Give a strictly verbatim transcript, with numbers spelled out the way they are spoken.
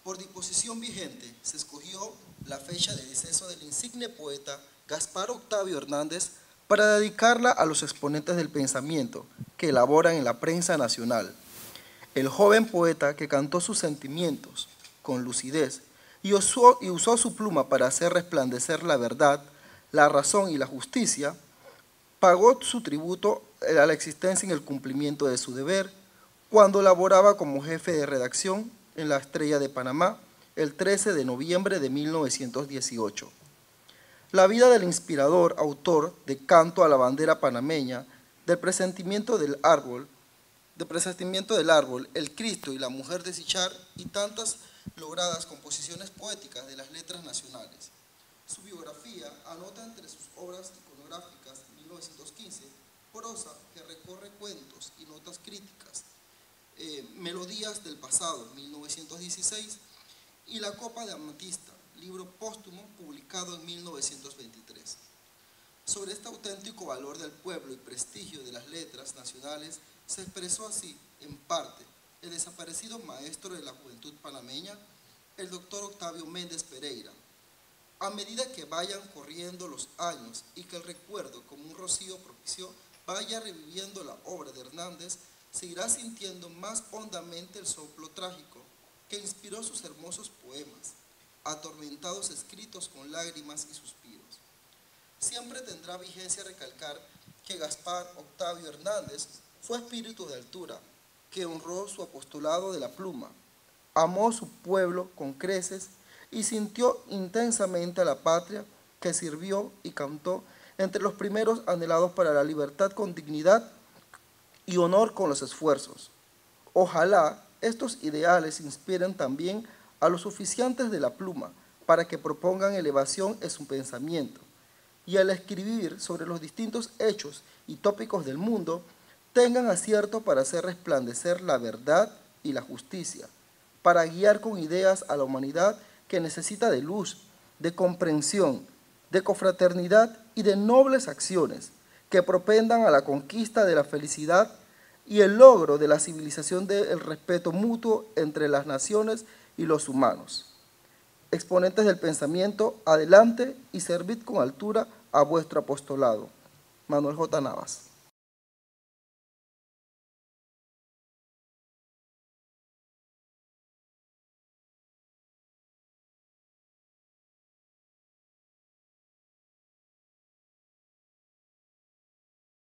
Por disposición vigente, se escogió la fecha de deceso del insigne poeta Gaspar Octavio Hernández para dedicarla a los exponentes del pensamiento que elaboran en la prensa nacional. El joven poeta que cantó sus sentimientos con lucidez y usó, y usó su pluma para hacer resplandecer la verdad, la razón y la justicia, pagó su tributo a la existencia en el cumplimiento de su deber cuando laboraba como jefe de redacción en La Estrella de Panamá el trece de noviembre de mil novecientos dieciocho. La vida del inspirador autor de Canto a la bandera panameña, del presentimiento del árbol, del presentimiento del árbol, El Cristo y la mujer de Sichar y tantas logradas composiciones poéticas de las letras nacionales. Su biografía anota entre sus obras iconográficas mil novecientos quince, prosa que recorre cuentos y notas críticas, eh, Melodías del pasado mil novecientos dieciséis y La copa de amatista, libro póstumo publicado en mil novecientos veintitrés. Sobre este auténtico valor del pueblo y prestigio de las letras nacionales se expresó así, en parte, el desaparecido maestro de la juventud panameña, el doctor Octavio Méndez Pereira. A medida que vayan corriendo los años y que el recuerdo, como un rocío propicio, vaya reviviendo la obra de Hernández, se irá sintiendo más hondamente el soplo trágico que inspiró sus hermosos poemas, atormentados escritos con lágrimas y suspiros. Siempre tendrá vigencia recalcar que Gaspar Octavio Hernández fue espíritu de altura, que honró su apostolado de la pluma, amó su pueblo con creces y sintió intensamente a la patria que sirvió y cantó entre los primeros anhelados para la libertad con dignidad y honor con los esfuerzos. Ojalá estos ideales inspiren también a los oficiantes de la pluma para que propongan elevación en su pensamiento y al escribir sobre los distintos hechos y tópicos del mundo tengan acierto para hacer resplandecer la verdad y la justicia, para guiar con ideas a la humanidad que necesita de luz, de comprensión, de confraternidad y de nobles acciones que propendan a la conquista de la felicidad y el logro de la civilización del respeto mutuo entre las naciones y los humanos. Exponentes del pensamiento, adelante y servid con altura a vuestro apostolado. Manuel J. Navas.